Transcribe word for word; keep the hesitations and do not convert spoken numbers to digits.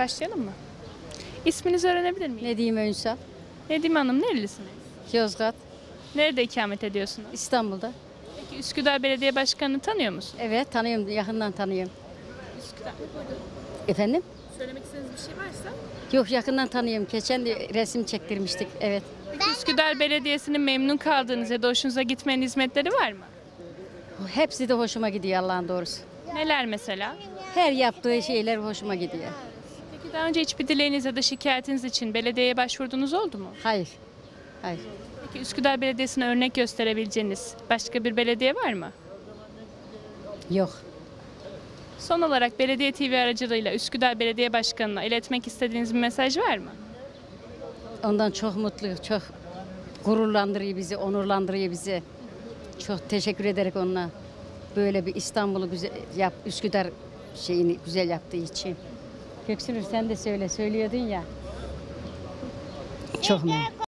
Başlayalım mı? İsminizi öğrenebilir miyim? Nedim Ünsal, Nedim Hanım, nerelisiniz? Yozgat, Nerede ikamet ediyorsunuz? İstanbul'da. Peki Üsküdar Belediye Başkanı'nı tanıyor musunuz? Evet, tanıyorum, yakından tanıyorum. Üsküdar. Efendim? Söylemek istediğiniz bir şey varsa. Yok, yakından tanıyorum. Geçen de resim çektirmiştik, evet. Peki Üsküdar Belediyesi'nin memnun kaldığınız ya da hoşunuza gitmeyen hizmetleri var mı? Hepsi de hoşuma gidiyor Allah'ın doğrusu. Neler mesela? Her yaptığı şeyler hoşuma gidiyor. Peki daha önce hiçbir dileğiniz ya da şikayetiniz için belediyeye başvurdunuz oldu mu? Hayır, hayır. Peki Üsküdar Belediyesi'ne örnek gösterebileceğiniz başka bir belediye var mı? Yok. Son olarak Belediye T V aracılığıyla Üsküdar Belediye Başkanı'na iletmek istediğiniz bir mesaj var mı? Ondan çok mutluyuz, çok gururlandırıyor bizi, onurlandırıyor bizi. Çok teşekkür ederek onunla. Böyle bir İstanbul'u güzel yap, Üsküdar şeyini güzel yaptığı için. Göksinur sen de söyle, söylüyordun ya. Çok memnun.